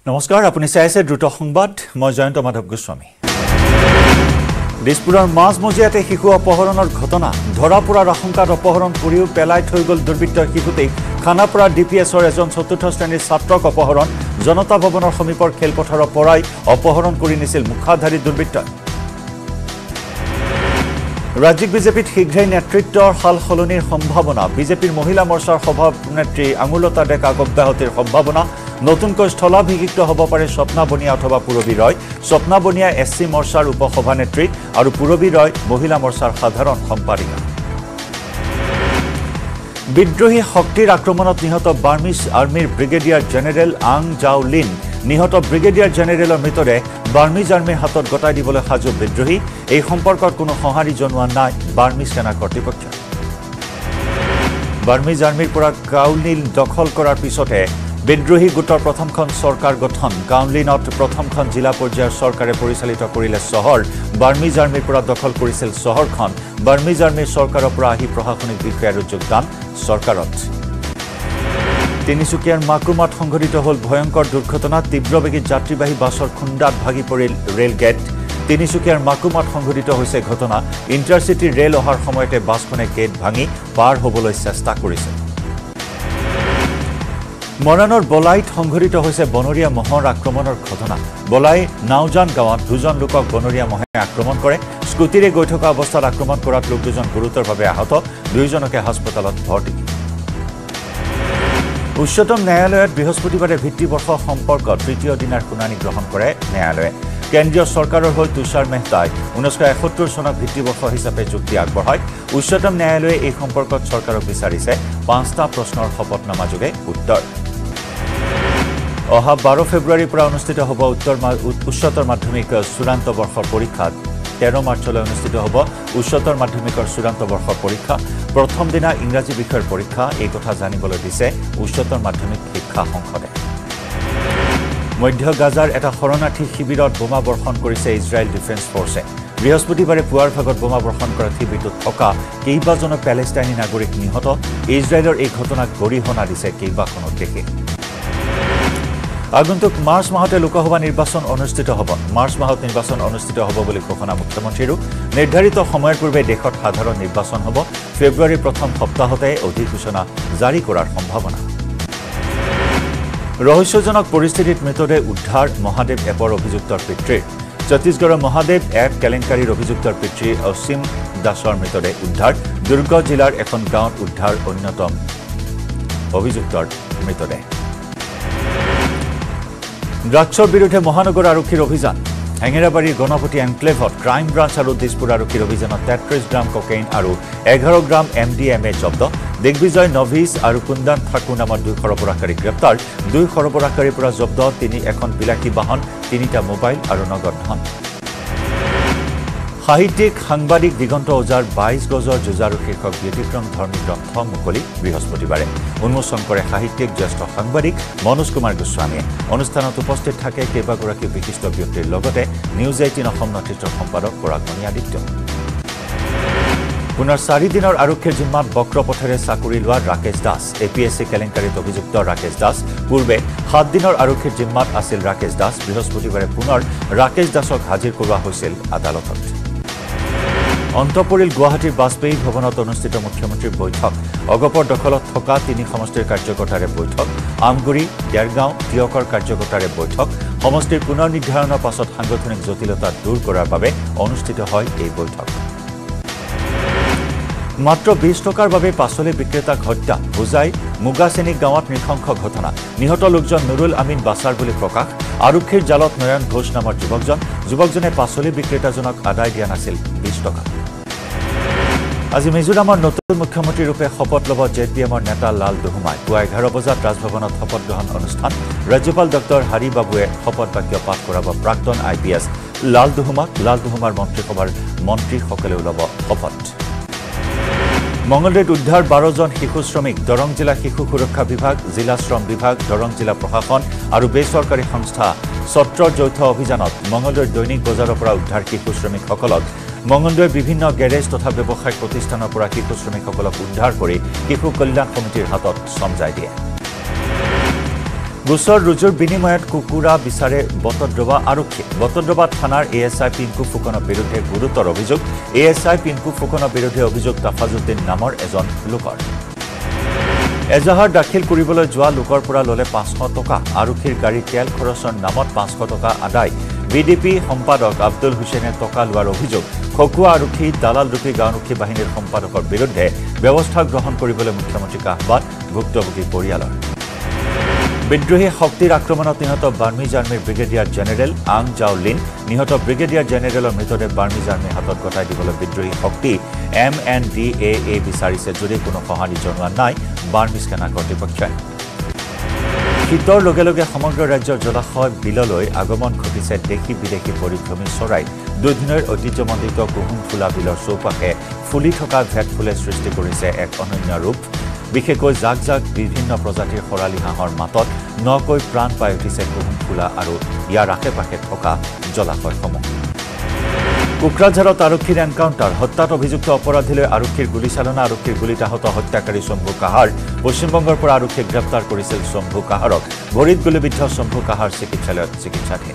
নমস্কাৰ আপুনি চাইছে দ্ৰুত সংবাদ মই জয়ন্ত মাধৱ গোস্বামী দিছপুৰৰ মাজমজিয়াতে শিশু অপহৰণৰ ঘটনা ধৰা পৰাৰ আশংকাত অপহৰণ কৰিও পেলাই থৈ গল দুৰ্বৃত্তৰ শিশুতে খানাপাৰা DPSৰ এজন চতুৰ্থ শ্ৰেণীৰ ছাত্ৰক অপহৰণ জনতা ভৱনৰ সমীপৰ খেলপথাৰৰ পৰাই অপহৰণ কৰি নিছিল মুখাধাৰী দুৰ্বৃত্তই ৰাজ্যিক বিজেপিত শীঘ্ৰেই নেতৃত্বৰ হাল সলনিৰ সম্ভাৱনা বিজেপিৰ মহিলা মৰ্চাৰ সভানেত্ৰী আঙুলতা ডেকাক অব্যাহতিৰ সম্ভাৱনা নতুনকৈ স্থলাভিষিক্ত হ'ব পাৰে স্বপ্না বনিয়া অথবা পুৰবী ৰয় স্বপ্না বনিয়া SC মৰ্চাৰ উপসভানেত্ৰী আৰু পুৰবী ৰয় মহিলা মৰ্চাৰ সাধাৰণ সম্পাদিকা বিদ্ৰোহী শক্তিৰ আক্ৰমণত নিহত বাৰ্মিজ আৰ্মিৰ ব্ৰিগেডিয়াৰ জেনেৰেল আং জাওলিন নিহত ব্ৰিগেডিয়াৰ জেনেৰেলৰ মৃতদেহ বাৰ্মিজ আৰ্মিৰ হাতত গতাই দিবলৈ সাজু বিদ্ৰোহী এই সম্পৰ্কত কোনো সঁহাৰি জনোৱা নাই বাৰ্মিজ সেনা কৰ্তৃপক্ষ বাৰ্মিজ আৰ্মিৰ পৰা কাউলিন দখল কৰাৰ পিছতে বিদ্ৰোহী গোটৰ প্ৰথমখন চৰকাৰ গঠন কাউলিনত প্ৰথমখন জিলা পৰ্যায়ৰ চৰকাৰে পৰিচালিত কৰিলে চহৰ বাৰ্মিজ আৰ্মিৰ পৰা দখল কৰিছিল চহৰখন বাৰ্মিজ আৰ্মিৰ চৰকাৰৰ পৰা আহি প্ৰশাসনিক বিষয়াৰ যোগদান চৰকাৰত তিনিচুকীয়াৰ মাকুমাত সংঘটিত হ'ল ভয়ংকৰ দুৰ্ঘটনা তীব্ৰবেগী যাত্ৰীবাহী বাছৰ খুন্দাত ভাগি পৰিল ৰেল গেট তিনিচুকীয়াৰ মাকুমাত সংঘটিত হৈছে ঘটনা ইণ্টাৰচিটি ৰেল অহাৰ সময়তে বাছখনে গেট ভাঙি পাৰ হ'বলৈ চেষ্টা কৰিছে মৰাণৰ বলাইত সংঘটিত হৈছে বনৰীয়া মহৰ আক্ৰমণৰ ঘটনা বলাই নাওজান গাঁৱত দুজন লোকক বনৰীয়া মহে আক্ৰমণ কৰে স্কুটিৰে গৈ থকা অৱস্থাত আক্ৰমণ কৰাত লোক দুজন গুৰুতৰভাৱে আহত দুইজনকে হাস্পতালত ভৰ্তি উচ্চতম ন্যায়ালয়ত বৃহস্পতিবাৰে ভিত্তিবৰ্ষ সম্পৰ্কত তৃতীয় দিনাৰ শুনানি গ্ৰহণ কৰে ন্যায়ালয়ে কেন্দ্ৰীয় চৰকাৰৰ হৈ তুষাৰ মেহতাই 1971 চনত ভিত্তিবৰ্ষ হিচাপে যুক্তি আগবঢ়ায় উচ্চতম ন্যায়ালয়ে এই সম্পৰ্কত চৰকাৰক বিচাৰিছে 5টা প্ৰশ্নৰ শপতনামা যোগে উত্তৰ অহা 12 ফেব্ৰুৱাৰীৰ পৰা অনুষ্ঠিত হ'ব উচ্চতৰ মাধ্যমিক চূড়ান্ত বৰ্ষৰ পৰীক্ষা 13 মাৰ্চলৈ অনুষ্ঠিত হ'ব উচ্চতৰ মাধ্যমিকৰ চূড়ান্ত বৰ্ষৰ পৰীক্ষা প্ৰথম দিনা ইংৰাজী বিষয়ৰ পৰীক্ষা এই কথা জানিবলৈ দিছে উচ্চতৰ মাধ্যমিক শিক্ষা সংসদে মধ্য গাজাৰ এটা শৰণাৰ্থী শিবিৰত বোমা বৰ্ষণ কৰিছে ইজৰাইল ডিফেন্স ফৰ্চে বৃহস্পতিবাৰে পুৱাৰ ভাগত বোমা বৰ্ষণ কৰা শিবিৰটোত থকা কেইবাজন পেলেষ্টাইনী নাগৰিক নিহত ইজৰাইলৰ এই ঘটনাক গৰিহণা দিছে কেইবাখনো দেশে আগন্তুক মাৰ্চ মাহতে লোকসভা নিৰ্বাচন অনুষ্ঠিত হ'ব মাৰ্চ মাহত নিৰ্বাচন অনুষ্ঠিত হ'ব বুলি ঘোষণা মুখ্যমন্ত্ৰীৰ নিৰ্ধাৰিত সময়ৰ পূৰ্বে দেশত সাধাৰণ নিৰ্বাচন হ'ব ফেব্ৰুৱাৰীৰ প্ৰথম সপ্তাহতে অধিসূচনা জাৰি কৰাৰ সম্ভাৱনা ৰহস্যজনক পৰিস্থিতিত মৃতদেহ উদ্ধাৰ মহাদেৱ এপৰ অভিযুক্তৰ পিতৃৰ ছত্তীশগড়ৰ মহাদেৱ এপ কেলেংকাৰীৰ অভিযুক্তৰ পিতৃ অসীম দাসৰ মৃতদেহ উদ্ধাৰ দুৰ্গ জিলাৰ এখন গাঁৱত উদ্ধাৰ অন্যতম অভিযুক্তৰ মৃতদেহ ড্ৰাগছৰ বিৰুদ্ধে মহানগৰ আৰক্ষীৰ অভিযান হেঙেৰাবাৰীৰ গণপতি এনক্লেভত ক্ৰাইম ব্ৰাঞ্চ আৰু দিছপুৰ আৰক্ষীৰ অভিযানত 33 গ্ৰাম কোকেইন আৰু 11 গ্ৰাম MDMA জব্দ দিগ্বিজয় নভিছ আৰু কুন্দন ঠাকুৰ নামৰ দুই সৰবৰাহকাৰী গ্ৰেপ্তাৰ দুই সৰবৰাহকাৰীৰ পৰা জব্দ এখন বিলাসী বাহন 3টা মোবাইল আৰু নগদ ধন সাহিত্যিক সাংবাদিক দিগন্ত ওজাৰ 22 গজৰ যুঁজাৰু শীৰ্ষক ব্যতিক্ৰম ধৰ্মী গ্ৰন্থ মুকলি বৃহস্পতিবাৰে উন্মোচন কৰে সাহিত্যিক জ্যেষ্ঠ সাংবাদিক মনোজ কুমাৰ গোস্বামীয়ে অনুষ্ঠানত উপস্থিত থাকে কেইবাগৰাকী বিশিষ্ট ব্যক্তিৰ লগতে News18 অসম নৰ্থিষ্টৰ সম্পাদক পৰাগমণি আদিত্য পুনৰ 4 দিনৰ আৰক্ষীৰ জিম্মাত বক্ৰপথেৰে চাকৰি লোৱা ৰাকেশ দাস APSC কেলেংকাৰীত অভিযুক্ত ৰাকেশ দাস পূৰ্বে 7 দিনৰ আৰক্ষীৰ জিম্মাত আছিল ৰাকেশ দাস বৃহস্পতিবাৰে পুনৰ ৰাকেশ দাসক হাজিৰ কৰোৱা হৈছিল আদালতত অন্তপৰিল গুৱাহাটীৰ বাজপেয়ী ভৱনত অনুষ্ঠিত মুখ্যমন্ত্ৰীৰ বৈঠক অগপৰ দখলত থকা 3 সমষ্টিৰ কাৰ্যকৰ্তাৰে বৈঠক আমগুৰি দেৰগাঁও তিয়কৰ কাৰ্যকৰ্তাৰে বৈঠক সমষ্টিৰ পুনৰ নিৰ্ধাৰণৰ পাছত সাংগঠনিক জটিলতা দূৰ কৰাৰ বাবে অনুষ্ঠিত হয় এই বৈঠক মাত্ৰ 20 টকাৰ বাবে পাচলি বিক্ৰেতাক হত্যা বুজাই মুগাচেনী গাঁৱত নৃশংস ঘটনা নিহত লোকজন নুৰুল আমিন বাছাৰ বুলি প্ৰকাশ আৰক্ষীৰ জালত নয়ন ঘোষ নামৰ যুৱকজনে পাচলি বিক্ৰেতাজনক আদায় দিয়া নাছিল 20 টকা আজি মিজোৰামৰ নতুন মুখ্যমন্ত্ৰী ৰূপে শপত ল'ব জেডিএমৰ নেতা লাল দুহুমাই পুৱা 11 বজাত ৰাজভৱনত শপত গ্ৰহণ অনুষ্ঠান ৰাজ্যপাল ডক্টৰ হাৰি বাবুৱে শপত বাক্য পাঠ কৰাব প্ৰাক্তন IPS লাল দুহুমাৰ মন্ত্ৰীসভাৰ মন্ত্ৰীসকলেও ল'ব শপত মঙ্গলদৈত উদ্ধাৰ 12 জন শিশু শ্ৰমিক দৰং জিলা শিশু সুৰক্ষা বিভাগ জিলা শ্ৰম বিভাগ দৰং জিলা প্ৰশাসন আৰু বেচৰকাৰী সংস্থা ছত্ৰৰ যৌথ অভিযানত মঙ্গলদৈৰ দৈনিক বজাৰৰ পৰা উদ্ধাৰ শিশু শ্ৰমিকসকলক মঙ্গলদৈৰ বিভিন্ন গেৰেজ তথা ব্যৱসায়িক প্ৰতিষ্ঠানৰ পৰা শিশু শ্ৰমিকসকলক উদ্ধাৰ কৰি শিশু কল্যাণ সমিতিৰ হাতত সমজাই দিয়ে গোচৰ ৰুজুৰ বিনিময়ত কুকুৰা বিচাৰে বটদ্ৰৱা আৰক্ষী বটদ্ৰৱা থানাৰ এএসআই পিংকু ফুকনৰ বিৰুদ্ধে গুৰুতৰ অভিযোগ এএসআই পিংকু ফুকনৰ বিৰুদ্ধে অভিযোগ তাফাজুদ্দিন নামৰ এজন লোকৰ এজাহাৰ দাখিল কৰিবলৈ যোৱা লোকৰ পৰা ললে 500 টকা আৰক্ষীৰ গাড়ী তেল খৰচৰ নামত 500 টকা আদায় বিডিপি সম্পাদক আব্দুল হুছেইনে টকা লোৱাৰ অভিযোগ খকুৱা আৰক্ষী দালাল ৰূপী গাঁওৰক্ষী বাহিনীৰ সম্পাদকৰ বিৰুদ্ধে ব্যৱস্থা গ্ৰহণ কৰিবলৈ মুখ্যমন্ত্ৰীক আহ্বান ভুক্তভোগী পৰিয়ালৰ বিদ্ৰোহী শক্তিৰ আক্ৰমণত নিহত বাৰ্মিজ আৰ্মিৰ ব্ৰিগেডিয়াৰ জেনেৰেল আং জাওলিন নিহত ব্ৰিগেডিয়াৰ জেনেৰেলৰ মৃতদেহ বাৰ্মিজ আৰ্মিৰ হাতত গতাই দিবলৈ বিদ্ৰোহী শক্তি MNDAA বিচাৰিছে যদি কোনো সঁহাৰি জনোৱা নাই বাৰ্মিজ সেনা কৰ্তৃপক্ষই শীতৰ লগে লগে সমগ্ৰ ৰাজ্যৰ জলাশয় বিললৈ আগমন ঘটিছে দেশী বিদেশী পৰিভ্ৰমী চৰাই দুদিনৰ ঐতিহ্যমণ্ডিত কুহুম ফুলা বিলৰ চৌপাশে ফুলি থকা ভেট ফুলে সৃষ্টি কৰিছে এক অনন্য ৰূপ বিশেষকৈ জাক জাক বিভিন্ন প্ৰজাতিৰ খৰালি হাঁহৰ মাতত নকৈ প্ৰাণ পাই উঠিছে কুহুম ফুলা আৰু ইয়াৰ আশে-পাশে থকা জলাশয়সমূহ কুকৰাঝাৰত আৰক্ষীৰ এনকাউণ্টাৰ হত্যাত অভিযুক্ত অপৰাধীলৈ আৰক্ষীৰ গুলীচালনা আৰক্ষীৰ গুলীত আহত হত্যাকাৰী শম্ভু কাহাৰ পশ্চিমবংগৰ পৰা আৰক্ষীয়ে গ্ৰেপ্তাৰ কৰিছিল শম্ভু কাহাৰক ভৰিত গুলীবিদ্ধ শম্ভু কাহাৰ চিকিৎসালয়ত চিকিৎসাধীন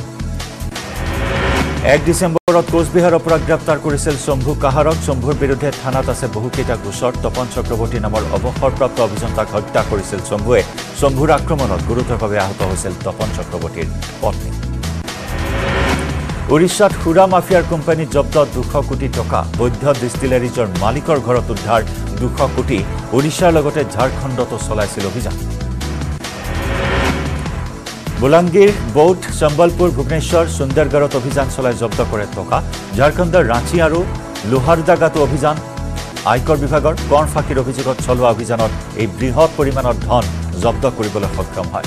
1 ডিসেম্বৰত কোচবিহাৰৰ পৰা গ্ৰেপ্তাৰ কৰিছিল শম্ভু কাহাৰক শম্ভুৰ বিৰুদ্ধে থানাত আছে বহুকেইটা গোচৰ তপন চক্ৰৱৰ্তী নামৰ অৱসৰপ্ৰাপ্ত অভিযন্তাক হত্যা কৰিছিল শম্ভুৱে শম্ভুৰ আক্ৰমণত গুৰুতৰভাৱে আহত হৈছিল তপন চক্ৰৱৰ্তীৰ পত্নী উৰিষ্যাত সুৰা মাফিয়াৰ কোম্পানী জব্দ 200 কোটি টকা বৈধ ডিষ্টিলাৰিজৰ মালিকৰ ঘৰত উদ্ধাৰ 200 কোটি উৰিষ্যাৰ লগতে ঝাৰখণ্ডতো চলাইছিল অভিযান বুলাংগীৰ বৌদ্ধ সম্বলপুৰ ভুৱনেশ্বৰ সুন্দৰগড়ত অভিযান চলাই জব্দ কৰে টকা ঝাৰখণ্ডৰ ৰাঁচী আৰু লোহাৰদাগাতো অভিযান আয়কৰ বিভাগৰ কৰ ফাঁকিৰ অভিযোগত চলোৱা অভিযানত এই বৃহৎ পৰিমাণৰ ধন জব্দ কৰিবলৈ সক্ষম হয়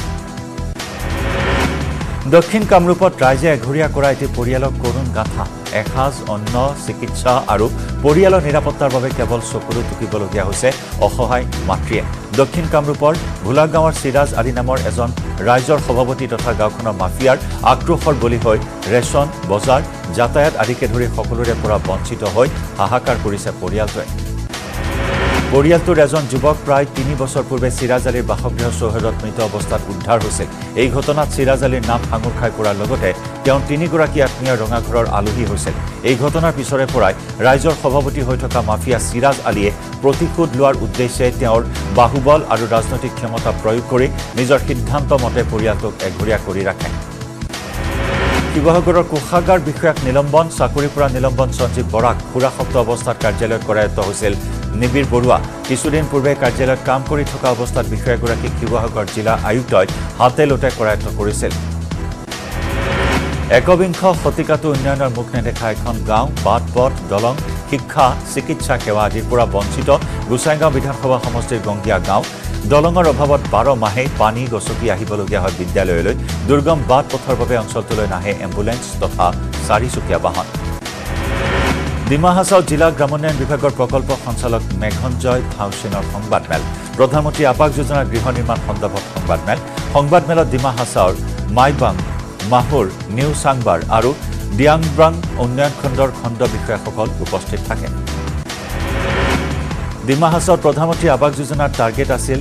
দক্ষিণ কামৰূপত ৰাইজে এঘৰীয়া কৰা এটি পৰিয়ালক কৰুণ গাথা এসাজ অন্ন চিকিৎসা আৰু পৰিয়ালৰ নিৰাপত্তাৰ বাবে কেৱল চকুৰো টুকিবলগীয়া হৈছে অসহায় মাতৃয়ে দক্ষিণ কামৰূপৰ ভোলাগাঁৱৰ সিৰাজ আলী নামৰ এজন ৰাইজৰ সভাপতি তথা গাঁওখনৰ মাফিয়াৰ আক্ৰোশৰ বলি হৈ ৰেচন বজাৰ যাতায়াত আদিকে ধৰি সকলোৰে পৰা বঞ্চিত হৈ হাহাকাৰ কৰিছে পৰিয়ালটোৱে পৰিয়ালটোৰ এজন যুৱক প্ৰায় 3 বছৰ পূৰ্বে সিৰাজ আলীৰ বাসগৃহ চৌহদত মৃত অৱস্থাত উদ্ধাৰ হৈছিল এই ঘটনাত সিৰাজ আলীৰ নাম সাঙুৰ খাই পৰাৰ লগতে তেওঁ 3 গৰাকী আত্মীয় ৰঙাঘৰৰ আলহী হৈছিল এই ঘটনাৰ পিছৰে পৰাই ৰাইজৰ সভাপতি হৈ থকা মাফিয়া সিৰাজ আলীয়ে প্ৰতিশোধ লোৱাৰ উদ্দেশ্যে তেওঁৰ বাহুবল আৰু ৰাজনৈতিক ক্ষমতা প্ৰয়োগ কৰি নিজৰ সিদ্ধান্ত মতে পৰিয়ালটোক এঘৰীয়া কৰি ৰাখে শিৱসাগৰৰ কোষাগাৰ বিষয়াক নিলম্বন চাকৰিৰ পৰা নিলম্বন সঞ্জীৱ বৰাক খুৰাসক্ত অৱস্থাত কাৰ্যালয়ত কৰায়ত্ব হৈছিল নিবিৰ বৰুৱা কিছুদিন পূৰ্বে কাৰ্যালয়ত কাম কৰি থকা অৱস্থাত বিষয়াগৰাকীক শিৱসাগৰ জিলা আয়ুক্তই হাতে লোটে কৰায়ত্ব কৰিছিল একবিংশ শতিকাটো উন্নয়নৰ মুখ নেদেখা এখন গাঁও বাট পথ দলং শিক্ষা চিকিৎসা সেৱা আদিৰ পৰা বঞ্চিত গোসাইগাঁও বিধানসভা সমষ্টিৰ গংগীয়া গাঁও দলঙৰ অভাৱত 12 মাহে পানী গছকি আহিবলগীয়া হয় বিদ্যালয়লৈ দুৰ্গম বাট পথৰ বাবে অঞ্চলটোলৈ নাহে এম্বুলেন্স তথা চাৰিচকীয়া বাহন ডিমা হাছাও জিলা গ্ৰামোন্নয়ন বিভাগৰ প্ৰকল্প সঞ্চালক মেঘঞ্জয় থাউচেনৰ সংবাদমেল প্ৰধানমন্ত্ৰী আৱাস যোজনা গৃহ নিৰ্মাণ সন্দৰ্ভত সংবাদমেলত ডিমা হাছাওৰ মাইবাং মাহুৰ নিউ চাংবাৰ আৰু ডিয়াংব্ৰাং উন্নয়ন খণ্ডৰ খণ্ড বিষয়াসকল উপস্থিত থাকে ডিমা হাছাওৰ প্ৰধানমন্ত্ৰী আৱাস যোজনাৰ টাৰ্গেট আছিল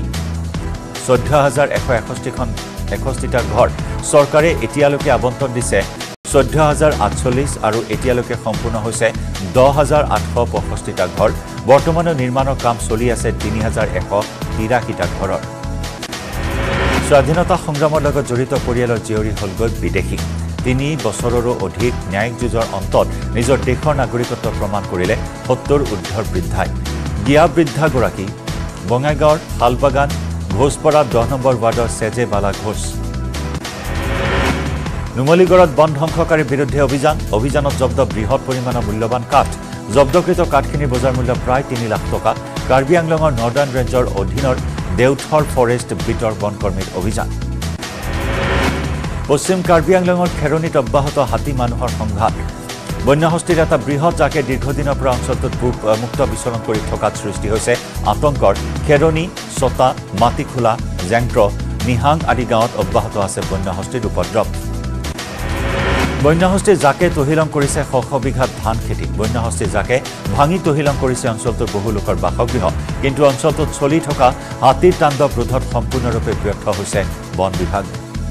14161টা ঘৰ চৰকাৰে এতিয়ালৈকে আবণ্টন দিছে 14048 আৰু এতিয়ালৈকে সম্পূৰ্ণ হৈছে 10865টা ঘৰ বৰ্তমানৰ নিৰ্মাণৰ কাম চলি আছে 3183টা ঘৰৰ স্বাধীনতা সংগ্ৰামৰ লগত জড়িত পৰিয়ালৰ জীয়ৰী হলগৈ বিদেশী 3 বছৰৰো অধিক ন্যায়িক যুঁজৰ অন্তত নিজৰ দেশৰ নাগৰিকত্ব প্ৰমাণ কৰিলে 70 ঊৰ্ধ্বৰ বৃদ্ধাই গিয়া বৃদ্ধাগৰাকী বঙাইগাঁৱৰ হালবাগান ঘোষপাৰা 10 নম্বৰ ৱাৰ্ডৰ সেজে বালা ঘোষ নুমলীগড়ত বন ধ্বংসকাৰীৰ বিৰুদ্ধে অভিযানত জব্দ বৃহৎ পৰিমাণৰ মূল্যৱান কাঠ জব্দকৃত কাঠখিনিৰ বজাৰ মূল্য প্ৰায় 3 লাখ টকা কাৰ্বি আংলঙৰ নৰ্দাৰ্ণ ৰেঞ্জৰ অধীনৰ দেউথৰ ফৰেষ্ট বিটৰ বনকৰ্মীৰ অভিযান পশ্চিম কাৰ্বি আংলঙৰ খেৰণিত অব্যাহত হাতী মানুহৰ সংঘাত বন্যহস্তীৰ এটা বৃহৎ জাকে দীৰ্ঘদিনৰ পৰা অঞ্চলটোত মুক্ত বিচৰণ কৰি থকাত সৃষ্টি হৈছে আতংকৰ খেৰণি ছটা মাটিখোলা জেংট্ৰ নিহাং আদি গাঁৱত অব্যাহত আছে বন্যহস্তীৰ উপদ্ৰৱ বন্যহস্তীৰ জাকে তহিলং কৰিছে শ বিঘাত ধান খেতি বন্যহস্তীৰ জাকে ভাঙি তহিলং কৰিছে অঞ্চলটোৰ বহু লোকৰ বাসগৃহ কিন্তু অঞ্চলটোত চলি থকা হাতীৰ তাণ্ডৱ ৰোধত সম্পূৰ্ণৰূপে ব্যৰ্থ হৈছে বন বিভাগ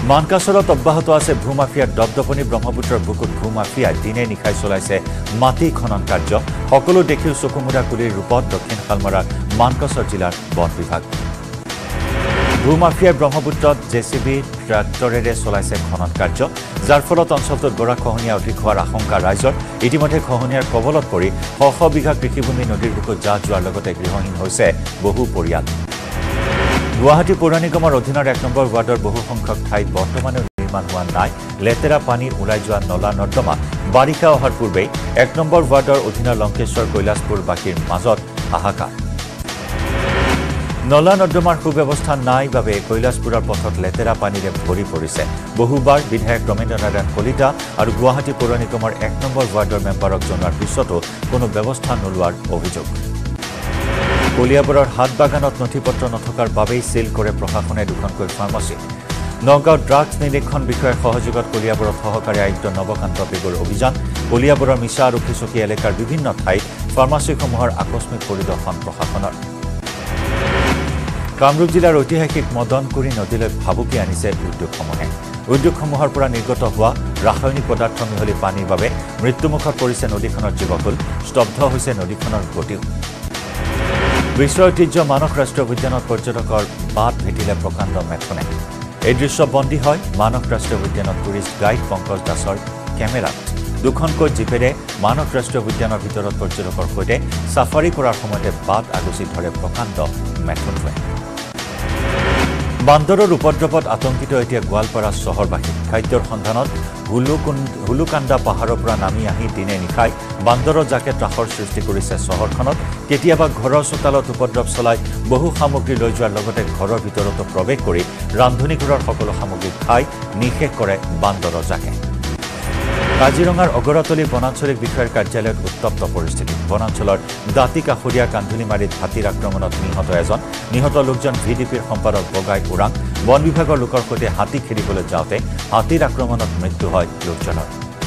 মানকাছৰত অব্যাহত আছে ভূমাফিয়াৰ দপদপনি ব্ৰহ্মপুত্ৰৰ বুকুত ভূমাফিয়াই দিনে নিশাই চলাইছে মাটি খনন কাৰ্য সকলো দেখিও চকুমুৰা কুলিৰ ৰূপত দক্ষিণ শালমৰাৰ মানকাছৰ জিলাৰ বন বিভাগ ভূমাফিয়াই ব্ৰহ্মপুত্ৰত জেচিবি ট্ৰাক্টৰেৰে চলাইছে খনন কাৰ্য যাৰ ফলত অঞ্চলটোত গৰাখহনীয়া অধিক হোৱাৰ আশংকা ৰাইজৰ ইতিমধ্যে খহনীয়াৰ কবলত পৰি শ বিঘা কৃষিভূমি নদীৰ বুকুত যোৱাৰ লগতে গৃহহীন হৈছে বহু পৰিয়াল গুৱাহাটী পৌৰ নিগমৰ অধীনৰ 1 নম্বৰ ৱাৰ্ডৰ বহু সংখ্যক ঠাইত বৰ্তমানে নিৰ্মাণ হোৱা নাই লেতেৰা পানী ওলাই যোৱা নলা নৰ্দমা বাৰিষা অহাৰ পূৰ্বে 1 নম্বৰ ৱাৰ্ডৰ অধীনৰ লংকেশ্বৰ কৈলাশপুৰ বাকীৰ মাজত হাহাকাৰ নলা নৰ্দমাৰ সুব্যৱস্থা নাই বাবে কৈলাশপুৰৰ পথত লেতেৰা পানীৰে ভৰি পৰিছে বহুবাৰ বিধায়ক ৰমেন্দ্ৰ নাৰায়ণ কলিতা আৰু গুৱাহাটী পৌৰ নিগমৰ 1 নম্বৰ ৱাৰ্ডৰ মেম্বাৰক জনোৱাৰ পিছতো কোনো ব্যৱস্থা নোলোৱাৰ অভিযোগ কলিয়াবৰৰ হাত বাগানত নথিপত্ৰ নথকাৰ বাবেই সিল কৰে প্ৰশাসনে দুখনকৈ ফাৰ্মাচী নগাঁও ড্ৰাগছ নিৰীক্ষণ বিষয়াৰ সহযোগত কলিয়াবৰত সহকাৰী আয়ুক্ত নৱকান্ত পেগুৰ অভিযান কলিয়াবৰৰ মিছা আৰক্ষী চকী এলেকাৰ বিভিন্ন ঠাইত ফাৰ্মাচীসমূহৰ আকস্মিক পৰিদৰ্শন প্ৰশাসনৰ কামৰূপ জিলাৰ ঐতিহাসিক মদনকুৰি নদীলৈ ভাবুকি আনিছে উদ্যোগসমূহৰ পৰা নিৰ্গত হোৱা ৰাসায়নিক পদাৰ্থ মিহলি পানীৰ বাবে মৃত্যুমুখত পৰিছে নদীখনৰ জীৱকুল স্তব্ধ হৈছে নদীখনৰ গতিও বিশ্ব ঐতিহ্য মানস ৰাষ্ট্ৰীয় উদ্যানত পৰ্যটকৰ বাট ভেটিলে প্ৰকাণ্ড মেথনে এই দৃশ্য বন্দী হয় মানস ৰাষ্ট্ৰীয় উদ্যানত টুৰিষ্ট গাইড পংকজ দাসৰ কেমেৰাত দুখনকৈ জিপেৰে মানস ৰাষ্ট্ৰীয় উদ্যানৰ ভিতৰত পৰ্যটকৰ সৈতে সাফাৰী কৰাৰ সময়তে বাট আগুচি ধৰে প্ৰকাণ্ড মেথনটোৱে বান্দৰৰ উপদ্ৰৱত আতংকিত এতিয়া গোৱালপাৰা চহৰবাসী খাদ্যৰ সন্ধানত হুলুকাণ্ডা পাহাৰৰ পৰা নামি আহি দিনে নিশাই বান্দৰৰ জাকে ত্ৰাসৰ সৃষ্টি কৰিছে চহৰখনত কেতিয়াবা ঘৰৰ চোতালত উপদ্ৰৱ চলাই বহু সামগ্ৰী লৈ যোৱাৰ লগতে ঘৰৰ ভিতৰতো প্ৰৱেশ কৰি ৰান্ধনীঘৰৰ সকলো সামগ্ৰী খাই নিশেষ কৰে বান্দৰৰ জাকে কাজিৰঙাৰ অগৰতলী বনাঞ্চলিক বিষয়াৰ কাৰ্যালয়ত উত্তপ্ত পৰিস্থিতি বনাঞ্চলৰ দাঁতি কাষৰীয়া কান্ধুলিমাৰীত হাতীৰ আক্ৰমণত নিহত লোকজন ভিডিপিৰ সম্পাদক বগাই ওৰাং বন বিভাগৰ লোকৰ সৈতে হাতী খেদিবলৈ যাওঁতে হাতীৰ আক্ৰমণত মৃত্যু হয় লোকজনৰ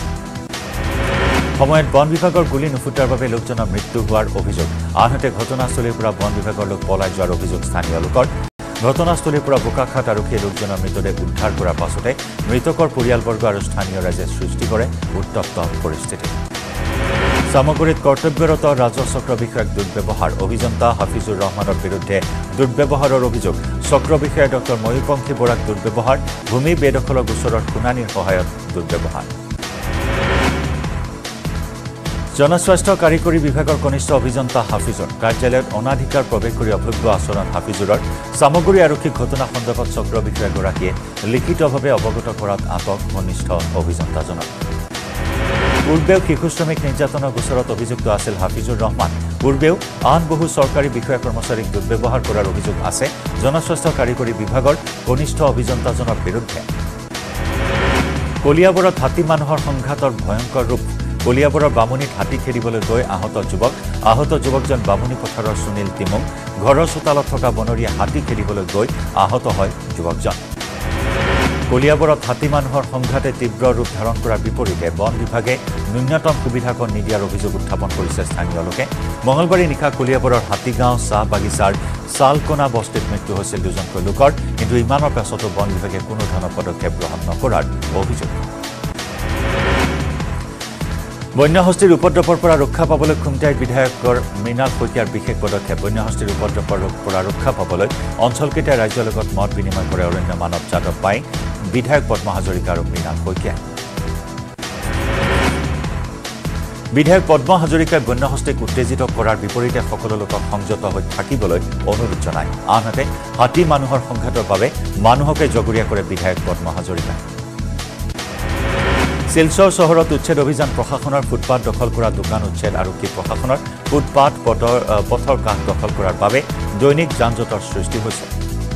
সময়ত বন বিভাগৰ গুলী নুফুটাৰ বাবে লোকজনৰ মৃত্যু হোৱাৰ অভিযোগ আনহাতে ঘটনাস্থলীৰ পৰা বন বিভাগৰ লোক পলাই যোৱাৰ অভিযোগ স্থানীয় লোকৰ ঘটনাস্থলীৰ পৰা বোকাখাট আৰক্ষীয়ে লোকজনৰ মৃতদেহ উদ্ধাৰ কৰাৰ পাছতে মৃতকৰ পৰিয়ালবৰ্গ আৰু স্থানীয় ৰাইজে সৃষ্টি কৰে উত্তপ্ত পৰিস্থিতি সামগ্ৰীত কৰ্তব্যৰত ৰাজহ চক্ৰ বিষয়াক দুৰ্ব্যৱহাৰ অভিযন্তা হাফিজুৰ ৰহমানৰ বিৰুদ্ধে দুৰ্ব্যৱহাৰৰ অভিযোগ চক্ৰ বিষয়া ডক্টৰ ময়ূৰপংখী বৰাক দুৰ্ব্যৱহাৰ ভূমি বেদখলৰ গোচৰৰ শুনানিৰ সহায়ত দুৰ্ব্যৱহাৰ জনস্বাস্থ্য কাৰিকৰী বিভাগৰ কনিষ্ঠ অভিযন্তা হাফিজুৰ কাৰ্যালয়ত অনাধিকাৰ প্ৰৱেশ কৰি অভব্য আচৰণ হাফিজুৰৰ সামগ্ৰী আৰক্ষী ঘটনা সন্দৰ্ভত চক্ৰ বিষয়াগৰাকীয়ে লিখিতভাৱে অৱগত কৰাত আটক কনিষ্ঠ অভিযন্তাজনক পূৰ্বেও শিশু শ্ৰমিক নিৰ্যাতনৰ গোচৰত অভিযুক্ত আছিল হাফিজুৰ ৰহমান পূৰ্বেও আন বহু চৰকাৰী বিষয়া কৰ্মচাৰীক দুৰ্ব্যৱহাৰ কৰাৰ অভিযোগ আছে জনস্বাস্থ্য কাৰিকৰী বিভাগৰ কনিষ্ঠ অভিযন্তাজনৰ বিৰুদ্ধে কলিয়াবৰত হাতী মানুহৰ সংঘাতৰ ভয়ংকৰ ৰূপ কলিয়াবৰৰ বামুণীত হাতী খেদিবলৈ গৈ আহত যুৱকজন বামুণী পথাৰৰ সুনীল তিমুং ঘৰৰ চোতালত থকা বনৰীয়া হাতী খেদিবলৈ গৈ আহত হয় যুৱকজন কলিয়াবৰত হাতী মানুহৰ সংঘাতে তীব্ৰ ৰূপ ধাৰণ কৰাৰ বিপৰীতে বন বিভাগে ন্যূনতম সুবিধাকণ নিদিয়াৰ অভিযোগ উত্থাপন কৰিছে স্থানীয় লোকে মঙলবাৰে নিশা কলিয়াবৰৰ হাতীগাঁও চাহ বাগিচাৰ চালকোনা বস্তিত মৃত্যু হৈছিল দুজনকৈ লোকৰ কিন্তু ইমানৰ পাছতো বন বিভাগে কোনো ধৰণৰ পদক্ষেপ গ্ৰহণ নকৰাৰ অভিযোগ বন্যহস্তীৰ উপদ্ৰৱৰ পৰা ৰক্ষা পাবলৈ খুমটাইত বিধায়কৰ মৃণাল শইকীয়াৰ বিশেষ পদক্ষেপ বন্যহস্তীৰ উপদ্ৰৱৰ পৰা ৰক্ষা পাবলৈ অঞ্চলকেইটাই ৰাজ্যৰ লগত মত বিনিময় কৰে অৰণ্য মানৱ যাদৱ পাই বিধায়ক পদ্ম হাজৰিকা আৰু মৃণাল শইকীয়া বিধায়ক পদ্ম হাজৰিকাই বন্যহস্তীক উত্তেজিত কৰাৰ বিপৰীতে সকলো লোকক সংযত হৈ থাকিবলৈ অনুৰোধ জনায় আনহাতে হাতী মানুহৰ সংঘাতৰ বাবে মানুহকে জগৰীয়া কৰে বিধায়ক পদ্ম হাজৰিকাই শিলচৰ চহৰত উচ্ছেদ অভিযান প্ৰশাসনৰ ফুটপাথ দখল কৰা দোকান উচ্ছেদ আৰক্ষী প্ৰশাসনৰ ফুটপাথ পথৰ কাষ দখল কৰাৰ বাবে দৈনিক যান-জঁটৰ সৃষ্টি হৈছে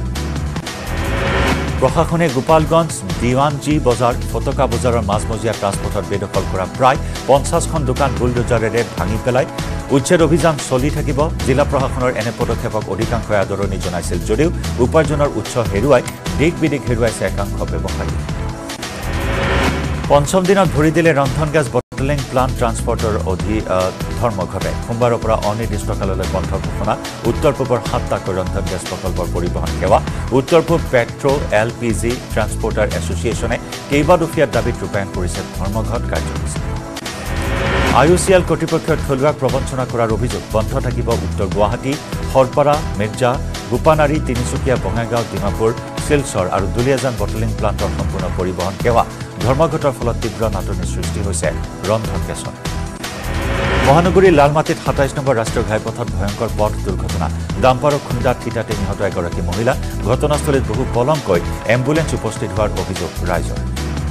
প্ৰশাসনে গোপালগঞ্জ দিৱানজি বজাৰ ফটকা বজাৰৰ মাজমজিয়া ৰাজপথত বেদখল কৰা প্ৰায় 50খন দোকান বুলডোজাৰেৰে ভাঙি পেলাই উচ্ছেদ অভিযান চলি থাকিব জিলা প্ৰশাসনৰ এনে পদক্ষেপক অধিকাংশই আদৰণি জনাইছিল যদিও উপাৰ্জনৰ উৎস হেৰুৱাই দিক বিদিক হেৰুৱাইছে একাংশ ব্যৱসায়ী পঞ্চম দিনত ভৰি দিলে ৰন্ধন গেছ বটলিং প্লান্ট ট্ৰান্সপৰ্টৰ ধৰ্মঘটে সোমবাৰৰ পৰা অনিৰ্দিষ্টকাললৈ বন্ধ ঘোষণা উত্তৰ পূবৰ 7টা ৰন্ধন গেছ প্ৰকল্পৰ পৰিবহণ সেৱা উত্তৰ পূব পেট্ৰ LPG ট্ৰান্সপৰ্টাৰ এছ'চিয়েশ্যনে কেইবাদফীয়া দাবীত ৰূপায়ণ কৰিছে ধৰ্মঘট কাৰ্যসূচী IOCL কৰ্তৃপক্ষৰ থলুৱা প্ৰবঞ্চনা কৰাৰ অভিযোগ বন্ধ থাকিব উত্তৰ গুৱাহাটী হৰপাৰা মিৰ্জা গোপানাৰী তিনিচুকীয়া বঙাইগাঁও ডিমাপুৰ শিলচৰ আৰু দুলিয়াজান বটলিং প্লান্টৰ সম্পূৰ্ণ পৰিবহণ সেৱা ধৰ্মঘটৰ ফলত তীব্ৰ নাটনিৰ সৃষ্টি হৈছে ৰন্ধন গেছৰ মহানগৰীৰ লালমাটিত 27 নম্বৰ ৰাষ্ট্ৰীয় ঘাইপথত ভয়ংকৰ পথ দুৰ্ঘটনা ডাম্পাৰৰ খুন্দাত থিতাতে নিহত এগৰাকী মহিলা ঘটনাস্থলীত বহু পলমকৈ এম্বুলেন্স উপস্থিত হোৱাৰ অভিযোগ ৰাইজৰ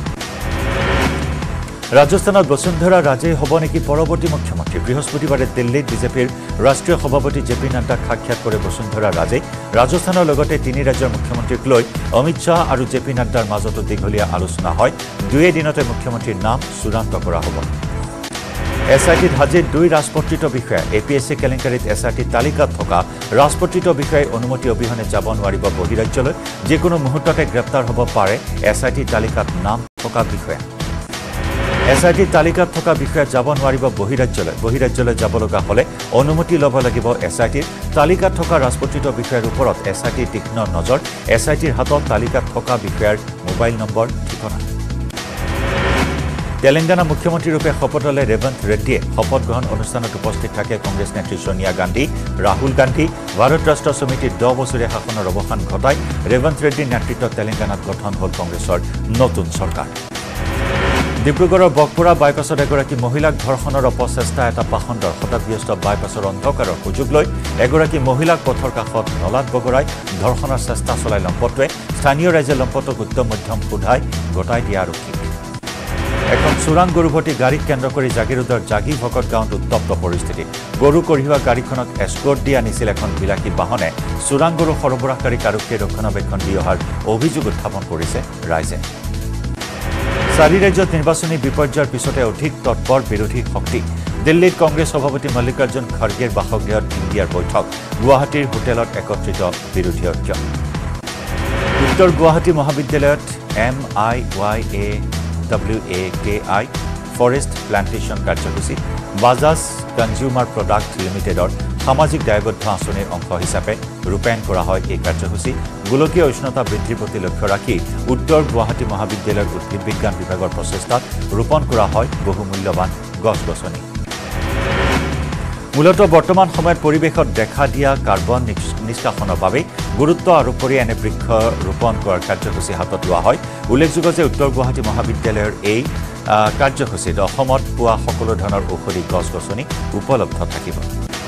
ৰাজস্থানত বসুন্ধৰা ৰাজে হ'ব নেকি পৰৱৰ্তী মুখ্যমন্ত্ৰী বৃহস্পতিবাৰে দিল্লীত বিজেপিৰ ৰাষ্ট্ৰীয় সভাপতি জেপি নাড্ডাক সাক্ষাৎ কৰে বসুন্ধৰা ৰাজে ৰাজস্থানৰ লগতে তিনি ৰাজ্যৰ মুখ্যমন্ত্ৰীক লৈ অমিত শাহ আৰু জেপি নাড্ডাৰ মাজতো দীঘলীয়া আলোচনা হয় দুই দিনতে মুখ্যমন্ত্ৰীৰ নাম চূড়ান্ত কৰা হ'ব এছআইটিত হাজিৰ দুই ৰাজপত্ৰিত বিষয়া APSC কেলেংকাৰীত এছআইটি তালিকাত থকা ৰাজপত্ৰিত বিষয়াই অনুমতি অবিহনে যাব নোৱাৰিব বহিৰাজ্যলৈ যিকোনো মুহূৰ্ততে গ্ৰেপ্তাৰ হ'ব পাৰে এছআইটি তালিকাত নাম থকা বিষয়া এছআইটি তালিকাত থকা বিষয়া যাব নোৱাৰিব বহিৰাজ্যলৈ যাব লগা হ'লে অনুমতি ল'ব লাগিব এছআইটিৰ তালিকাত থকা ৰাজপত্ৰিত বিষয়াৰ ওপৰত এছআইটিৰ তীক্ষ্ণ নজৰ এছআইটিৰ হাতত তালিকাত থকা বিষয়াৰ মোবাইল নম্বৰ ঠিকনা তেলেংগানা মুখ্যমন্ত্ৰী ৰূপে শপত ল'লে ৰেৱন্ত ৰেড্ডীয়ে শপত গ্ৰহণ অনুষ্ঠানত উপস্থিত থাকে কংগ্ৰেছ নেত্ৰী সোনিয়া গান্ধী ৰাহুল গান্ধী ভাৰত ৰাষ্ট্ৰ সমিতিৰ 10 বছৰীয়া শাসনৰ অৱসান ঘটাই ৰেৱন্ত ৰেড্ডীৰ নেতৃত্বত তেলেংগানাত গঠন হ'ল কংগ্ৰেছৰ নতুন চৰকাৰ ডিব্ৰুগড়ৰ বকপুৰা বাইপাছত এগৰাকী মহিলাক ধৰ্ষণৰ অপচেষ্টা এটা পাখণ্ডৰ হতাহত বাইপাছৰ অন্ধকাৰৰ সুযোগ লৈ এগৰাকী মহিলাক পথৰ কাষত নলাত বগৰাই ধৰ্ষণৰ চেষ্টা চলাই লম্পটোৱে স্থানীয় ৰাইজে লম্পটক উত্তম মধ্যম সোধাই গতাই দিয়া আৰক্ষীক এখন চোৰাং গৰু ভৰ্তি গাড়ীক কেন্দ্ৰ কৰি জাগিৰোডৰ জাগি ভকত গাঁৱত উত্তপ্ত পৰিস্থিতি গৰু কঢ়িওৱা গাড়ীখনক এস্কৰ্ট দি আনিছিল এখন বিলাসী বাহনে চোৰাং গৰু সৰবৰাহকাৰীক আৰক্ষীয়ে ৰক্ষণাবেক্ষণ দি অহাৰ অভিযোগ উত্থাপন কৰিছে ৰাইজে চাৰি ৰাজ্যত নিৰ্বাচনী বিপৰ্যয়ৰ পিছতে অধিক তৎপৰ বিৰোধী শক্তি দিল্লীত কংগ্ৰেছ সভাপতি মল্লিকাৰ্জুন খৰ্গেৰ বাসগৃহত ইণ্ডিয়াৰ বৈঠক গুৱাহাটীৰ হোটেলত একত্ৰিত বিৰোধী ঐক্য উত্তৰ গুৱাহাটী মহাবিদ্যালয়ত MIYAWAKI ফৰেষ্ট প্লান্টেশ্যন কাৰ্যসূচী বাজাজ কনজিউমাৰ প্ৰডাক্ট লিমিটেডৰ সামাজিক দায়বদ্ধ আঁচনিৰ অংশ হিচাপে ৰূপায়ণ কৰা হয় এই কাৰ্যসূচী গোলকীয় উষ্ণতা বৃদ্ধিৰ প্ৰতি লক্ষ্য ৰাখি উত্তৰ গুৱাহাটী মহাবিদ্যালয়ৰ উদ্ভিদ বিজ্ঞান বিভাগৰ প্ৰচেষ্টাত ৰোপণ কৰা হয় বহুমূল্যৱান গছ-গছনি মূলত বৰ্তমান সময়ত পৰিৱেশত দেখা দিয়া কাৰ্বন নিষ্কাশনৰ বাবে গুৰুত্ব আৰোপ কৰি এনে বৃক্ষ ৰোপণ কৰাৰ কাৰ্যসূচী হাতত লোৱা হয় উল্লেখযোগ্য যে উত্তৰ গুৱাহাটী মহাবিদ্যালয়ৰ এই কাৰ্যসূচীত অসমত পোৱা সকলো ধৰণৰ ঔষধি গছ-গছনি উপলব্ধ থাকিব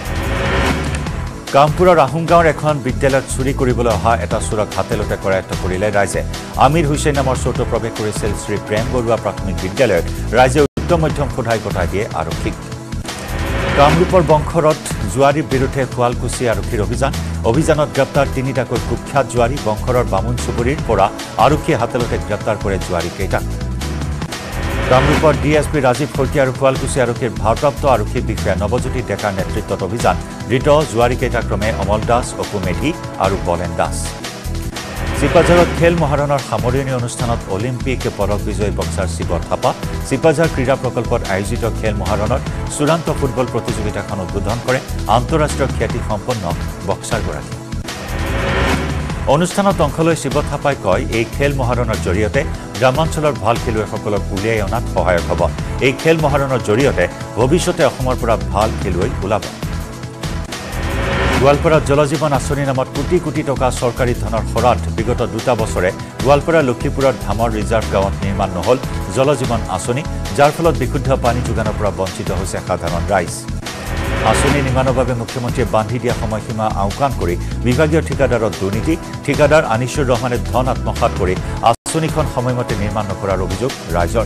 কামপুৰৰ আহুংগাঁৱৰ এখন বিদ্যালয়ত চুৰি কৰিবলৈ অহা এটা চোৰক হাতেলতে কৰায়ত্ব কৰিলে ৰাইজে আমিৰ হুছেইন নামৰ চোৰটো প্ৰৱেশ কৰিছিল শ্ৰী প্ৰেম বৰুৱা প্ৰাথমিক বিদ্যালয়ত ৰাইজে উত্তম মধ্যম সোধাই গতাই দিয়ে আৰক্ষীক কামৰূপৰ বংশৰত জুৱাৰীৰ বিৰুদ্ধে শুৱালকুছি আৰক্ষীৰ অভিযানত গ্ৰেপ্তাৰ তিনিটাকৈ কুখ্যাত জুৱাৰী বংশৰৰ বামুণ চুবুৰীৰ পৰা আৰক্ষীয়ে হাতেলতে গ্ৰেপ্তাৰ কৰে জুৱাৰীকেইটাক কামৰূপৰ DSP ৰাজীৱ শইকীয়া আৰু শুৱালকুছি আৰক্ষীৰ ভাৰপ্ৰাপ্ত আৰক্ষী বিষয়া নৱজ্যোতি ডেকাৰ নেতৃত্বত অভিযান ধৃত জুৱাৰীকেইটা ক্ৰমে অমল দাস অপু মেধি আৰু বলেন দাস চিপাঝাৰত খেল মহাৰণৰ সামৰণি অনুষ্ঠানত অলিম্পিক পদক বিজয়ী বক্সাৰ শিৱ থাপা চিপাঝাৰ ক্ৰীড়া প্ৰকল্পত আয়োজিত খেল মহাৰণৰ চূড়ান্ত ফুটবল প্ৰতিযোগিতাখন উদ্বোধন কৰে আন্তঃৰাষ্ট্ৰীয় খ্যাতিসম্পন্ন বক্সাৰগৰাকী অনুষ্ঠানত অংশ লৈ শিৱ থাপাই কয় এই খেল মহাৰণৰ জৰিয়তে গ্ৰামাঞ্চলৰ ভাল খেলুৱৈসকলক উলিয়াই অনাত সহায়ক হ'ব এই খেল মহাৰণৰ জৰিয়তে ভৱিষ্যতে অসমৰ পৰা ভাল খেলুৱৈ ওলাব গোৱালপাৰাত জলজীৱন আঁচনি নামত কোটি কোটি টকা চৰকাৰী ধনৰ খৰাত বিগত 2 বছৰে গোৱালপাৰা লক্ষীপুৰৰ ধামৰ ৰিজাৰ্ভ গাঁৱত নিৰ্মাণ নহল জলজীৱন আঁচনি যাৰ ফলত বিশুদ্ধ পানী যোগানৰ পৰা বঞ্চিত হৈছে সাধাৰণ ৰাইজ আঁচনি নিৰ্মাণৰ বাবে মুখ্যমন্ত্ৰীয়ে বান্ধি দিয়া সময়সীমা আওকাণ কৰি বিভাগীয় ঠিকাদাৰৰ দুৰ্নীতি ঠিকাদাৰ আনিছুৰ ৰহমানে ধন আত্মসাৎ কৰি আঁচনিখন সময়মতে নিৰ্মাণ নকৰাৰ অভিযোগ ৰাইজৰ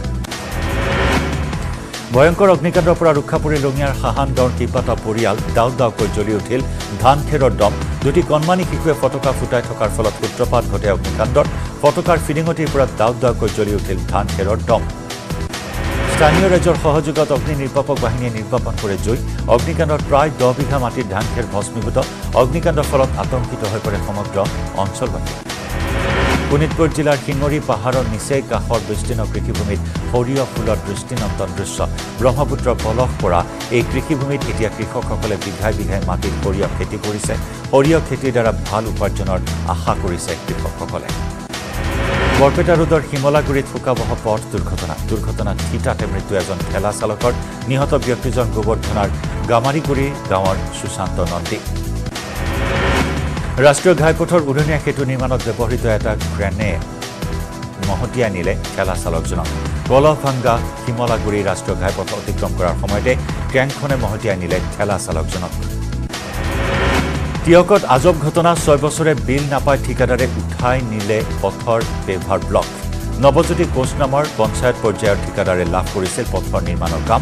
ভয়ংকৰ অগ্নিকাণ্ডৰ পৰা ৰক্ষা পৰি লঙিয়াৰ হাহান গাঁৱৰ কেইবাটা পৰিয়াল দাউকৈ জ্বলি উঠিল ধান খেৰৰ দম দুটি কণমানি শিশুৱে ফটকা ফুটাই থকাৰ ফলত সূত্ৰপাত ঘটে অগ্নিকাণ্ডৰ ফটকাৰ ফিৰিঙতিৰ পৰা দাউকৈ জ্বলি উঠিল ধান খেৰৰ দম স্থানীয় ৰাজ্যৰ সহযোগত অগ্নি নিৰ্বাপক বাহিনীয়ে নিৰ্বাপন কৰে জুই অগ্নিকাণ্ডত প্ৰায় 10 বিঘা মাটিৰ ধান খেৰ ভস্মীভূত অগ্নিকাণ্ডৰ ফলত আতংকিত হৈ পৰে সমগ্ৰ অঞ্চলবাসী শোণিতপুৰ জিলাৰ শিঙৰি পাহাৰৰ নিচেই কাষৰ বিস্তীৰ্ণ কৃষিভূমিত সৰিয়হ ফুলৰ দৃষ্টিনন্দন দৃশ্য ব্ৰহ্মপুত্ৰ পলস পৰা এই কৃষিভূমিত এতিয়া কৃষকসকলে বিঘাই বিঘাই মাটিত সৰিয়হ খেতি কৰিছে সৰিয়হ খেতিৰ দ্বাৰা ভাল উপাৰ্জনৰ আশা কৰিছে কৃষকসকলে বৰপেটা ৰোডৰ হিমলাগুৰিত শোকাবহ পথ দুৰ্ঘটনাত থিতাতে মৃত্যু এজন ঠেলা চালকৰ নিহত ব্যক্তিজন গোবৰ্ধনাৰ গামাৰিগুৰি গাঁৱৰ সুশান্ত নন্দী ৰাষ্ট্ৰীয় ঘাইপথৰ উৰণীয়া সেতু নিৰ্মাণত ব্যৱহৃত এটা ক্ৰেনে মহতিয়াই নিলে ঠেলা চালকজনক কলহভাঙ্গা হিমলাগুৰি ৰাষ্ট্ৰীয় ঘাইপথ অতিক্ৰম কৰাৰ সময়তে ক্ৰেনখনে মহতিয়াই নিলে ঠেলা চালকজনক তিয়কত আজব ঘটনা 6 বছৰে বিল নাপাই ঠিকাদাৰে উঠাই নিলে পথৰ পেভাৰ ব্লক নৱজ্যোতি কোচ নামৰ পঞ্চায়ত পৰ্যায়ৰ ঠিকাদাৰে লাভ কৰিছিল পথৰ নিৰ্মাণৰ কাম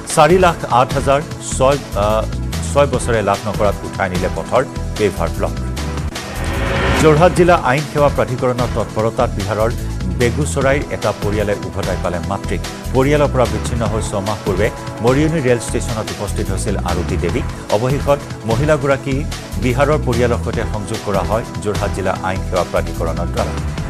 4,08,000 6 বছৰে লাভ নকৰাত উঠাই নিলে পথৰ পেভাৰ ব্লক যোৰহাট জিলা আইন সেৱা প্ৰাধিকৰণৰ তৎপৰতাত বিহাৰৰ বেগুচৰাইৰ এটা পৰিয়ালে উভতাই পালে মাতৃক পৰিয়ালৰ পৰা বিচ্ছিন্ন হৈ 6 মাহ পূৰ্বে মৰিয়নি ৰেল ষ্টেচনত উপস্থিত হৈছিল আৰতী দেৱী অৱশেষত মহিলাগৰাকী বিহাৰৰ পৰিয়ালৰ সৈতে সংযোগ কৰা হয় যোৰহাট জিলা আইন সেৱা প্ৰাধিকৰণৰ দ্বাৰা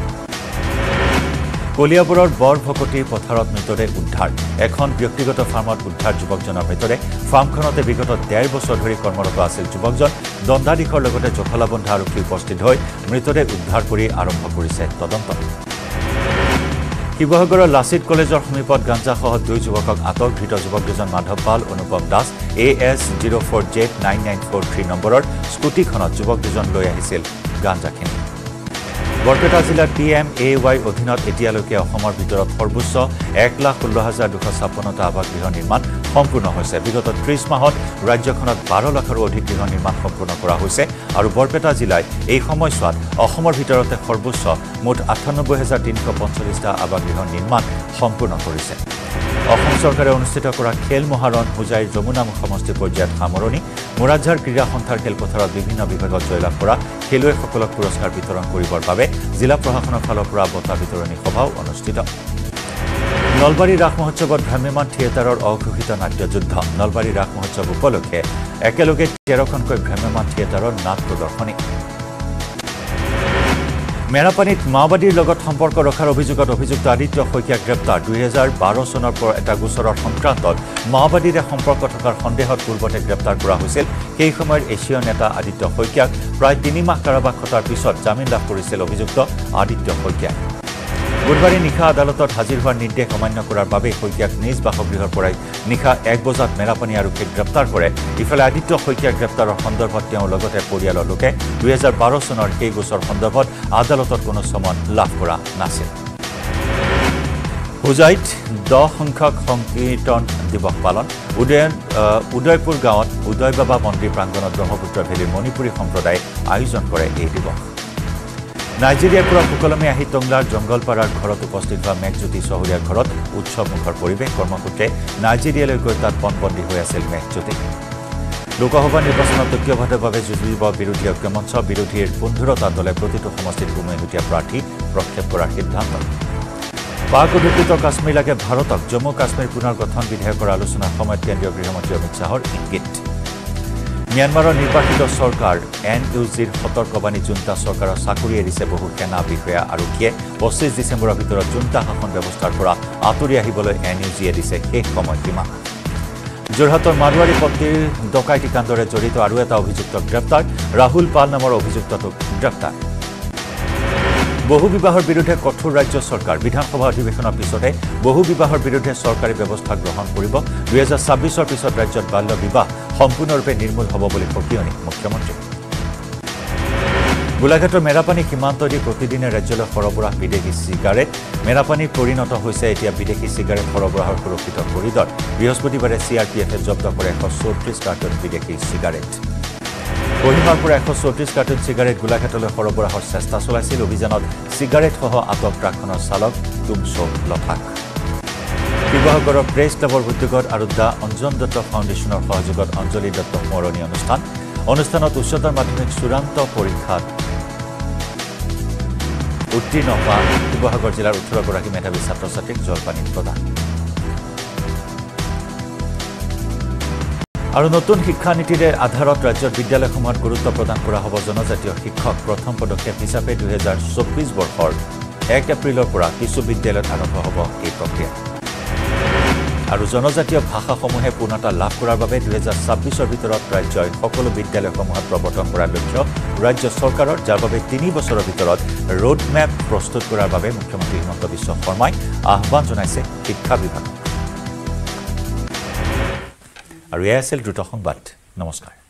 কলিয়াবৰৰ বৰভকতিৰ পথাৰত মৃতদেহ উদ্ধাৰ এখন ব্যক্তিগত ফাৰ্মত উদ্ধাৰ যুৱকজনৰ ভিতৰে ফাৰ্মখনতে বিগত 1.5 বছৰ ধৰি কৰ্মৰত আছিল যুৱকজন দণ্ডাধীশৰ লগতে জখলাবন্ধা আৰক্ষী উপস্থিত হৈ মৃতদেহ উদ্ধাৰ কৰি আৰম্ভ কৰিছে তদন্ত শিৱসাগৰৰ লাচিত কলেজৰ সমীপত গাঞ্জাসহ 2 যুৱকক আটক ধৃত যুৱক দুজন মাধৱ পাল অনুপম দাস AS04Z9943 নম্বৰৰ স্কুটিখনত যুৱক দুজন লৈ আহিছিল গাঞ্জাখিনি বৰপেটা জিলাৰ PMAY অধীনত এতিয়ালৈকে অসমৰ ভিতৰত সৰ্বোচ্চ 1,16,256টা আৱাসগৃহ নিৰ্মাণ সম্পূৰ্ণ হৈছে বিগত 30 মাহত ৰাজ্যখনত 12 লাখৰো অধিক গৃহ নিৰ্মাণ সম্পূৰ্ণ কৰা হৈছে আৰু বৰপেটা জিলাই এই সময়ছোৱাত অসমৰ ভিতৰতে সৰ্বোচ্চ মুঠ 98,345টা আৱাসগৃহ নিৰ্মাণ সম্পূৰ্ণ কৰিছে অসম চৰকাৰে অনুষ্ঠিত কৰা খেল মহাৰণ হোজাইৰ যমুনামুখ সমষ্টি পৰ্যায়ত সামৰণি মুৰাদঝাৰ ক্ৰীড়া সন্থাৰ খেলপথাৰত বিভিন্ন বিভাগত জয়লাভ কৰা খেলুৱৈসকলক পুৰস্কাৰ বিতৰণ কৰিবৰ বাবে জিলা প্ৰশাসনৰ ফালৰ পৰা বঁটা বিতৰণী সভাও অনুষ্ঠিত নলবাৰী ৰাস মহোৎসৱত ভ্ৰাম্যমান থিয়েটাৰৰ অঘোষিত নাট্যযুদ্ধ নলবাৰী ৰাস মহোৎসৱ উপলক্ষে একেলগে 13খনকৈ ভ্ৰাম্যমান থিয়েটাৰৰ নাট প্ৰদৰ্শনী মেৰাপানীত মাওবাদীৰ লগত সম্পৰ্ক ৰখাৰ অভিযোগত অভিযুক্ত আদিত্য শইকীয়া গ্ৰেপ্তাৰ 2012 চনৰ পৰা এটা গোচৰৰ সংক্ৰান্তত মাওবাদীৰে সম্পৰ্ক থকাৰ সন্দেহত পূৰ্বতে গ্ৰেপ্তাৰ কৰা হৈছিল সেই সময়ৰ এছিয় নেতা আদিত্য শইকীয়াক প্ৰায় 3 মাহ কাৰাবাস খটাৰ পিছত জামিন লাভ কৰিছিল অভিযুক্ত আদিত্য শইকীয়া বুধবাৰে নিশা আদালতত হাজিৰ হোৱাৰ নিৰ্দেশ অমান্য কৰাৰ বাবে শইকীয়াক নিজ বাসগৃহৰ পৰাই নিশা 1 বজাত মেৰাপানী আৰক্ষীয়ে গ্ৰেপ্তাৰ কৰে ইফালে আদিত্য শইকীয়া গ্ৰেপ্তাৰৰ সন্দৰ্ভত তেওঁৰ লগতে পৰিয়ালৰ লোকে 2012 চনৰ এই গোচৰ সন্দৰ্ভত আদালতত কোনো সমন লাভ কৰা নাছিল হোজাইত 10 সংখ্যক সংকীৰ্তন দিৱস পালন উদয়পুৰ গাঁৱত উদয় বাবা মন্দিৰ প্ৰাংগণত ব্ৰহ্মপুত্ৰ ভেলীৰ মণিপুৰী সম্প্ৰদায়ে আয়োজন কৰে এই দিৱস নাইজেৰিয়াৰ পৰা সুকলমে আহি টংলাৰ জংগলপাৰাৰ ঘৰত উপস্থিত হোৱা মেঘজ্যোতি চহৰীয়াৰ ঘৰত উৎসৱমুখৰ পৰিৱেশ কৰ্মসূত্ৰে নাইজেৰিয়ালৈ গৈ তাত পণবন্দী হৈ আছিল মেঘজ্যোতি লোকসভা নিৰ্বাচনত ঐক্যবদ্ধভাৱে যুঁজিব বিৰোধী ঐক্যমঞ্চ বিৰোধীৰ 15টা দলে প্ৰতিটো সমষ্টিত উমৈহতীয়া প্ৰাৰ্থী প্ৰক্ষেপ কৰাৰ সিদ্ধান্ত পাক অধিকৃত কাশ্মীৰ লাগে ভাৰতক জম্মু কাশ্মীৰ পুনৰ গঠন বিধেয়কৰ আলোচনাৰ সময়ত কেন্দ্ৰীয় গৃহমন্ত্ৰী অমিত শ্বাহৰ ইংগিত म्यानमाৰৰ নিৰ্বাচিত চৰকাৰ NUGৰ সতৰ্কবাণী জুণ্টা চৰকাৰৰ চাকৰি এৰিছে বহু সেনা বিষয়া আৰক্ষীয়ে 25 ডিচেম্বৰৰ ভিতৰত জুণ্টা শাসন ব্যৱস্থাৰ পৰা আঁতৰি আহিবলৈ NUGয়ে দিছে শেষ সময়সীমা যোৰহাটৰ মাৰোৱাৰী পত্নীৰ ডকাইতি কাণ্ডৰে জড়িত আৰু এটা অভিযুক্ত গ্ৰেপ্তাৰ ৰাহুল পাল নামৰ অভিযুক্তটোক গ্ৰেপ্তাৰ বহু বিবাহৰ বিৰুদ্ধে কঠোৰ ৰাজ্য চৰকাৰ বিধানসভা অধিৱেশনৰ পিছতে বহু বিবাহৰ বিৰুদ্ধে চৰকাৰী ব্যৱস্থা গ্ৰহণ কৰিব 2026ৰ পিছত ৰাজ্যত বাল্য বিবাহ সম্পূৰ্ণৰূপে নিৰ্মূল হ'ব বুলি সকিয়নি মুখ্যমন্ত্ৰী গোলাঘাটৰ মেৰাপানী সীমান্ত দি প্ৰতিদিনে ৰাজ্যলৈ সৰবৰাহ বিদেশী চিগাৰেট মেৰাপানী পৰিণত হৈছে এতিয়া বিদেশী চিগাৰেট সৰবৰাহৰ সুৰক্ষিত কৰিডৰ বৃহস্পতিবাৰে CRPFে জব্দ কৰে 134 কাৰ্টন বিদেশী চিগাৰেট কহিমাৰ পৰা 134 কাৰ্টন চিগাৰেট গোলাঘাটলৈ সৰবৰাহৰ চেষ্টা চলাইছিল অভিযানত চিগাৰেটসহ আটক ট্ৰাকখনৰ চালক তুমচো লথাক শিৱসাগৰৰ প্ৰেছ ক্লাবৰ উদ্যোগত আৰু দা অঞ্জন দত্ত ফাউণ্ডেশ্যনৰ সহযোগত অঞ্জলি দত্ত স্মৰণী অনুষ্ঠানত উচ্চতৰ মাধ্যমিক চূড়ান্ত পৰীক্ষাত উত্তীৰ্ণ হোৱা শিৱসাগৰ জিলাৰ 18গৰাকী মেধাৱী ছাত্ৰ ছাত্ৰীক জলপানী প্ৰদান আৰু নতুন শিক্ষা নীতিৰে আধাৰত ৰাজ্যৰ বিদ্যালয়সমূহত গুৰুত্ব প্ৰদান কৰা হ'ব জনজাতীয় শিক্ষক প্ৰথম পদক্ষেপ হিচাপে 2024 বৰ্ষৰ 1 এপ্ৰিলৰ পৰা কিছু বিদ্যালয়ত আৰম্ভ হ'ব এই প্ৰক্ৰিয়া আৰু জনজাতীয় ভাষাসমূহে পূৰ্ণতা লাভ কৰাৰ বাবে 2026ৰ ভিতৰত ৰাজ্যই সকলো বিদ্যালয়সমূহত প্ৰৱৰ্তন কৰাৰ লক্ষ্য ৰাজ্য চৰকাৰৰ যাৰ বাবে 3 বছৰৰ ভিতৰত ৰোড মেপ প্ৰস্তুত কৰাৰ বাবে মুখ্যমন্ত্ৰী হিমন্ত বিশ্ব শৰ্মাই আহ্বান জনাইছে শিক্ষা বিভাগক আৰু এয়া আছিল দ্ৰুত সংবাদ নমস্কাৰ